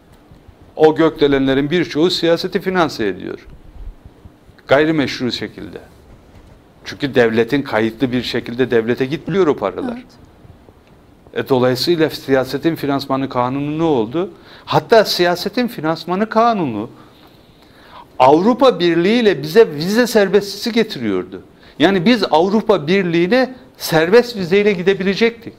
O gökdelenlerin birçoğu siyaseti finanse ediyor. Gayrimeşru şekilde. Çünkü devletin kayıtlı bir şekilde devlete gitmiyor o paralar. Evet. E, dolayısıyla siyasetin finansmanı kanunu ne oldu? Hatta siyasetin finansmanı kanunu Avrupa Birliği ile bize vize serbestisi getiriyordu. Yani biz Avrupa Birliği'ne serbest vizeyle gidebilecektik.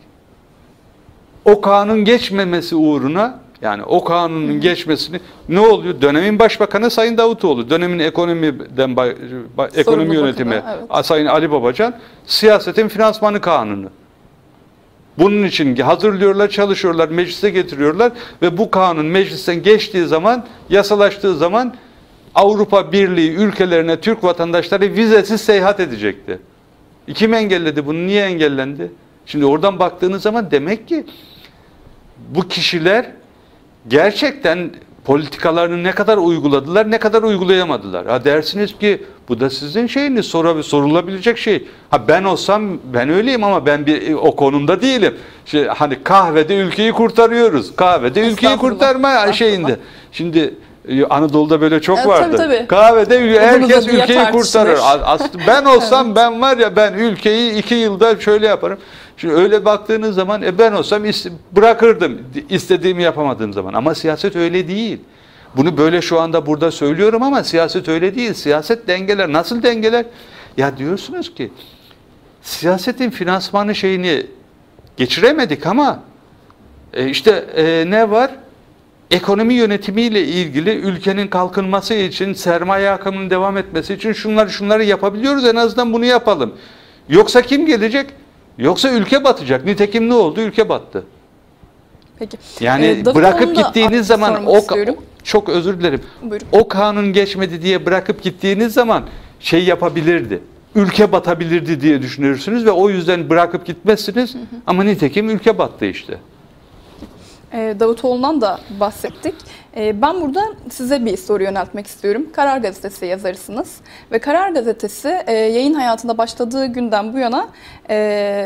O kanun geçmemesi uğruna, yani o kanunun Hı. geçmesini ne oluyor? Dönemin başbakanı Sayın Davutoğlu, dönemin ekonomiden ekonomi yönetimi bakımı, evet. Sayın Ali Babacan, siyasetin finansmanı kanunu. Bunun için hazırlıyorlar, çalışıyorlar, meclise getiriyorlar ve bu kanun meclisten geçtiği zaman, yasalaştığı zaman Avrupa Birliği ülkelerine Türk vatandaşları vizesiz seyahat edecekti. Kim engelledi bunu? Niye engellendi? Şimdi oradan baktığınız zaman demek ki bu kişiler gerçekten politikalarını ne kadar uyguladılar, ne kadar uygulayamadılar. Ha dersiniz ki bu da sizin şeyiniz, sor sorulabilecek şey. Ha ben olsam ben öyleyim ama ben bir o konumda değilim. Şey, hani kahvede ülkeyi kurtarıyoruz. Kahvede ülkeyi kurtarma şeyinde. Şimdi Anadolu'da böyle çok vardı. Tabii, tabii. Kahvede herkes ülkeyi kurtarır. Aslında ben olsam evet. ben var ya ben ülkeyi iki yılda şöyle yaparım. Şimdi öyle baktığınız zaman e ben olsam bırakırdım istediğimi yapamadığım zaman. Ama siyaset öyle değil. Bunu böyle şu anda burada söylüyorum ama siyaset öyle değil. Siyaset dengeler. Nasıl dengeler? Ya diyorsunuz ki siyasetin finansmanı şeyini geçiremedik ama e işte e, ne var? Ekonomi yönetimiyle ilgili ülkenin kalkınması için, sermaye akımının devam etmesi için şunları şunları yapabiliyoruz. En azından bunu yapalım. Yoksa kim gelecek? Yoksa ülke batacak. Nitekim ne oldu? Ülke battı. Peki. Yani ee, bırakıp gittiğiniz zaman o istiyorum. Çok özür dilerim. Buyurun. O kanun geçmedi diye bırakıp gittiğiniz zaman şey yapabilirdi. Ülke batabilirdi diye düşünürsünüz ve o yüzden bırakıp gitmezsiniz. Hı hı. Ama nitekim ülke battı işte. Davutoğlu'ndan da bahsettik. Ben burada size bir soru yöneltmek istiyorum. Karar Gazetesi yazarısınız ve Karar Gazetesi yayın hayatında başladığı günden bu yana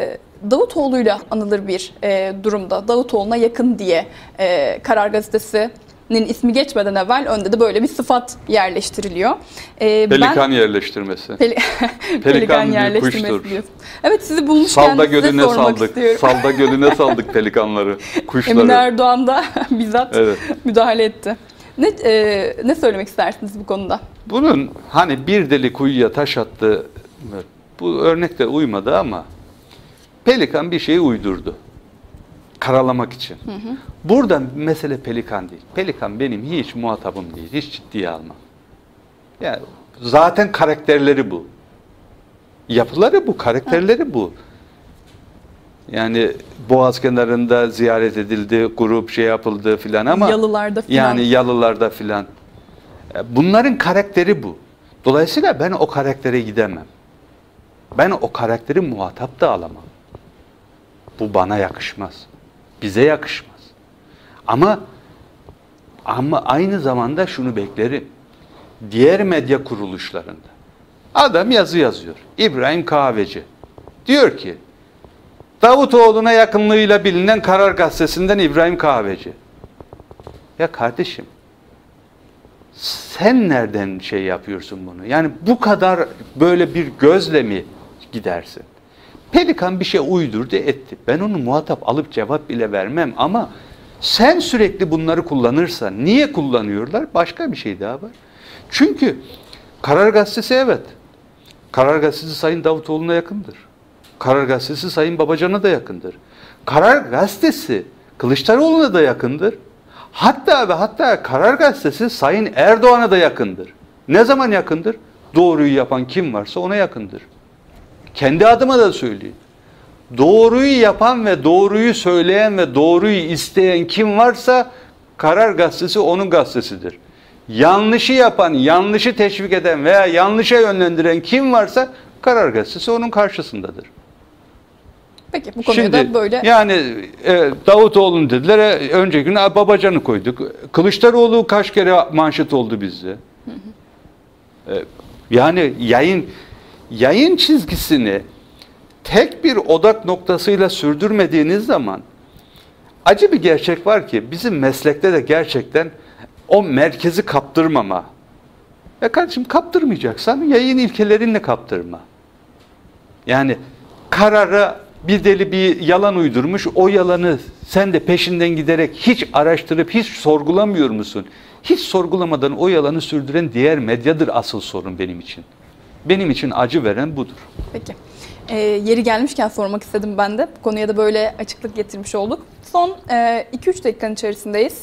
Davutoğlu'yla anılır bir e, durumda. Davutoğlu'na yakın diye e, Karar Gazetesi'nin ismi geçmeden evvel önde de böyle bir sıfat yerleştiriliyor. E, Pelikan ben, yerleştirmesi. Peli, Pelikan, Pelikan bir yerleştirmesi kuştur. diyorsun. Evet, sizi bulmuşken Salda size gölüne sormak saldık. istiyorum. Salda gölüne saldık pelikanları, kuşları. Emine Erdoğan da bizzat evet. müdahale etti. Ne, e, ne söylemek istersiniz bu konuda? Bunun hani bir deli kuyuya taş attı, bu örnekte uymadı ama pelikan bir şeyi uydurdu. Karalamak için. Hı hı. Burada mesele pelikan değil. Pelikan benim hiç muhatabım değil. Hiç ciddiye almam. Yani zaten karakterleri bu. Yapıları bu, karakterleri hı. bu. Yani Boğaz kenarında ziyaret edildi, grup şey yapıldı filan ama yalılarda filan. Yani yalılarda filan. Bunların karakteri bu. Dolayısıyla ben o karaktere gidemem. Ben o karakteri muhatap da alamam. Bu bana yakışmaz. Bize yakışmaz. Ama ama aynı zamanda şunu beklerim. Diğer medya kuruluşlarında adam yazı yazıyor. İbrahim Kahveci diyor ki Davutoğlu'na yakınlığıyla bilinen Karar Gazetesi'nden İbrahim Kahveci. Ya kardeşim, sen nereden şey yapıyorsun bunu? Yani bu kadar böyle bir gözle mi gidersin? Pelikan bir şey uydurdu etti. Ben onu muhatap alıp cevap bile vermem ama sen sürekli bunları kullanırsan, niye kullanıyorlar? Başka bir şey daha var. Çünkü Karar Gazetesi evet. Karar Gazetesi Sayın Davutoğlu'na yakındır. Karar Gazetesi Sayın Babacan'a da yakındır. Karar Gazetesi Kılıçdaroğlu'na da yakındır. Hatta ve hatta Karar Gazetesi Sayın Erdoğan'a da yakındır. Ne zaman yakındır? Doğruyu yapan kim varsa ona yakındır. Kendi adıma da söyleyeyim. Doğruyu yapan ve doğruyu söyleyen ve doğruyu isteyen kim varsa Karar Gazetesi onun gazetesidir. Yanlışı yapan, yanlışı teşvik eden veya yanlışa yönlendiren kim varsa Karar Gazetesi onun karşısındadır. Peki bu konuyu Şimdi, da böyle... Yani e, Davutoğlu'nu dediler, e, önceki gün Babacan'ı koyduk. Kılıçdaroğlu kaç kere manşet oldu bizde. Hı hı. E, yani yayın yayın çizgisini tek bir odak noktasıyla sürdürmediğiniz zaman acı bir gerçek var ki bizim meslekte de gerçekten o merkezi kaptırmama. Ya kardeşim kaptırmayacaksan yayın ilkelerinle kaptırma. Yani karara bir deli bir yalan uydurmuş, o yalanı sen de peşinden giderek hiç araştırıp hiç sorgulamıyor musun? Hiç sorgulamadan o yalanı sürdüren diğer medyadır asıl sorun benim için. Benim için acı veren budur. Peki. Ee, yeri gelmişken sormak istedim ben de. Bu konuya da böyle açıklık getirmiş olduk. Son iki üç e, dakikanın içerisindeyiz.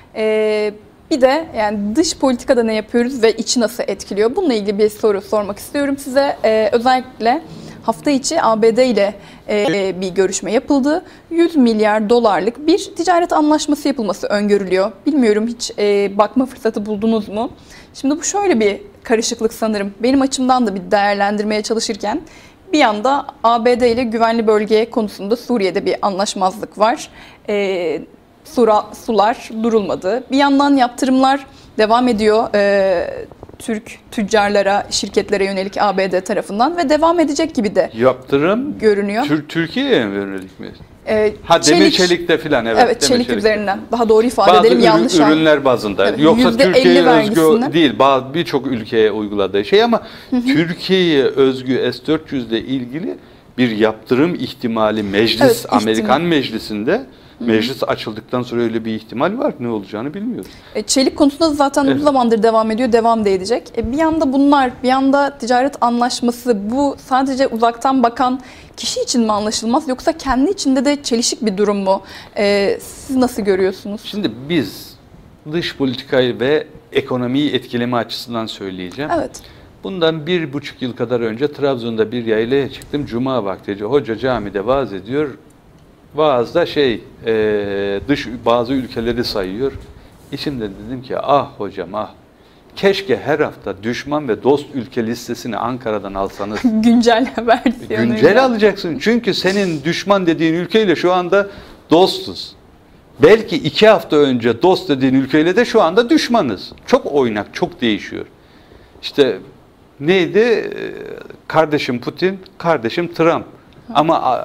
E, bir de yani dış politikada ne yapıyoruz ve içi nasıl etkiliyor? Bununla ilgili bir soru sormak istiyorum size. E, özellikle hafta içi A B D ile e, bir görüşme yapıldı. yüz milyar dolarlık bir ticaret anlaşması yapılması öngörülüyor. Bilmiyorum hiç e, bakma fırsatı buldunuz mu? Şimdi bu şöyle bir karışıklık sanırım. Benim açımdan da bir değerlendirmeye çalışırken bir yanda A B D ile güvenli bölge konusunda Suriye'de bir anlaşmazlık var. E, sura, sular durulmadı. Bir yandan yaptırımlar devam ediyor. E, Türk tüccarlara, şirketlere yönelik A B D tarafından ve devam edecek gibi de yaptırım görünüyor. Tür Türkiye'ye mi yönelik mi? Ee, ha demir çelikte filan evet. Evet, çelik çelikte. üzerinden. Daha doğru ifade bazı edelim ürün, yanlış. ürünler bazında. Evet, yoksa Türkiye'ye özgü vergisini... değil. Bazı birçok ülkeye uyguladığı şey ama Türkiye'ye özgü S dört yüz ile ilgili bir yaptırım ihtimali meclis evet, Amerikan ihtimal. Meclisi'nde meclis açıldıktan sonra öyle bir ihtimal var. Ne olacağını bilmiyoruz. Çelik konusunda zaten evet. uzun zamandır devam ediyor, devam da edecek. Bir yanda bunlar, bir yanda ticaret anlaşması, bu sadece uzaktan bakan kişi için mi anlaşılmaz yoksa kendi içinde de çelişik bir durum mu? Ee, siz nasıl görüyorsunuz? Şimdi biz dış politikayı ve ekonomiyi etkileme açısından söyleyeceğim. Evet. Bundan bir buçuk yıl kadar önce Trabzon'da bir yaylaya çıktım. Cuma vakti hoca camide vaaz ediyor. Vaazda şey e, dış bazı ülkeleri sayıyor. İçimde dedim ki ah hocam ah keşke her hafta düşman ve dost ülke listesini Ankara'dan alsanız. Güncel versiyonu. Güncel alacaksın. Çünkü senin düşman dediğin ülkeyle şu anda dostuz. Belki iki hafta önce dost dediğin ülkeyle de şu anda düşmanız. Çok oynak, çok değişiyor. İşte neydi? Kardeşim Putin, kardeşim Trump. Ama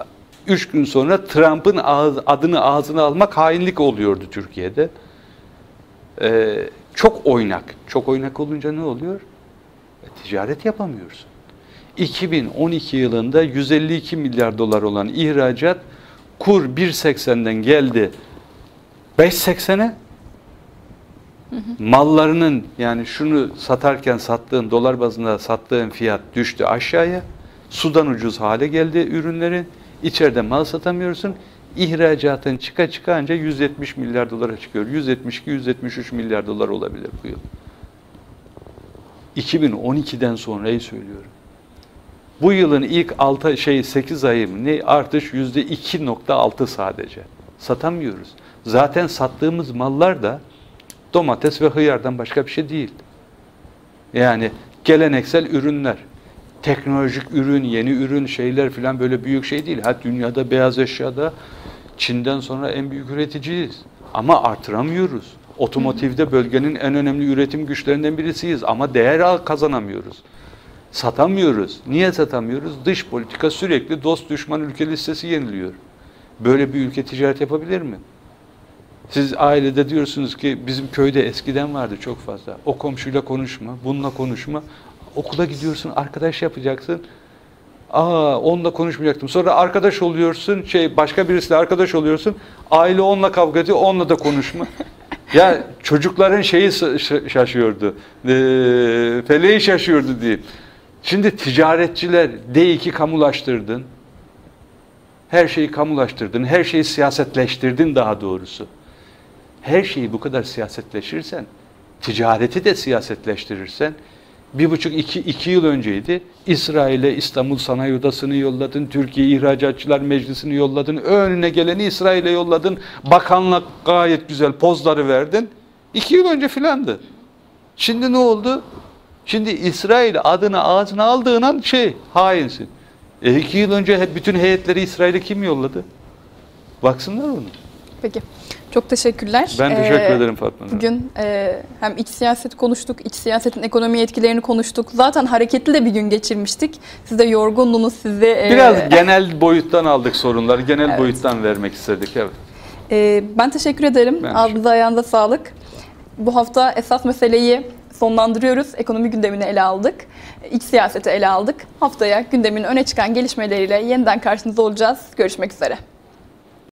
Üç gün sonra Trump'ın adını ağzına almak hainlik oluyordu Türkiye'de. Ee, çok oynak. Çok oynak olunca ne oluyor? E, ticaret yapamıyorsun. iki bin on iki yılında yüz elli iki milyar dolar olan ihracat kur bir seksenden geldi beş seksene. Mallarının, yani şunu satarken sattığın, dolar bazında sattığın fiyat düştü aşağıya. Sudan ucuz hale geldi ürünlerin. İçeride mal satamıyorsun. İhracatın çıka çıka anca yüz yetmiş milyar dolara çıkıyor. yüz yetmiş iki yüz yetmiş üç milyar dolar olabilir bu yıl. iki bin on ikiden sonrayı söylüyorum. Bu yılın ilk altı şey sekiz ayı ne artış yüzde iki nokta altı sadece. Satamıyoruz. Zaten sattığımız mallar da domates ve hıyardan başka bir şey değil. Yani geleneksel ürünler, teknolojik ürün, yeni ürün şeyler falan böyle büyük şey değil. Ha dünyada beyaz eşyada Çin'den sonra en büyük üreticiyiz. Ama artıramıyoruz. Otomotivde bölgenin en önemli üretim güçlerinden birisiyiz ama değer kazanamıyoruz. Satamıyoruz. Niye satamıyoruz? Dış politika sürekli dost düşman ülke listesi yeniliyor. Böyle bir ülke ticaret yapabilir mi? Siz ailede diyorsunuz ki bizim köyde eskiden vardı çok fazla. O komşuyla konuşma, bununla konuşma. Okula gidiyorsun, arkadaş yapacaksın. Aa, onunla konuşmayacaktım. Sonra arkadaş oluyorsun, şey başka birisiyle arkadaş oluyorsun. Aile onunla kavga ediyor, onunla da konuşma. Ya çocukların şeyi şaşıyordu. E, feleği şaşıyordu diyeyim. Şimdi ticaretçiler D iki kamulaştırdın. Her şeyi kamulaştırdın, her şeyi siyasetleştirdin daha doğrusu. Her şeyi bu kadar siyasetleştirirsen, ticareti de siyasetleştirirsen, bir buçuk iki, iki yıl önceydi, İsrail'e İstanbul Sanayi Odası'nı yolladın, Türkiye İhracatçılar Meclisi'ni yolladın, önüne geleni İsrail'e yolladın, bakanla gayet güzel pozları verdin. İki yıl önce filandı. Şimdi ne oldu? Şimdi İsrail adını ağzına aldığın an şey, hainsin. E iki yıl önce hep bütün heyetleri İsrail'e kim yolladı? Baksınlar onu. Peki. Çok teşekkürler. Ben teşekkür ee, ederim Fatma Hanım. Bugün e, hem iç siyaset konuştuk, iç siyasetin ekonomi etkilerini konuştuk. Zaten hareketli de bir gün geçirmiştik. Siz de yorgundunuz, sizi... E, Biraz genel boyuttan aldık sorunları, genel evet. boyuttan vermek istedik. Evet. E, ben teşekkür ederim. Ağzınıza ayağınıza sağlık. Bu hafta esas meseleyi sonlandırıyoruz. Ekonomi gündemini ele aldık. İç siyaseti ele aldık. Haftaya gündemin öne çıkan gelişmeleriyle yeniden karşınızda olacağız. Görüşmek üzere.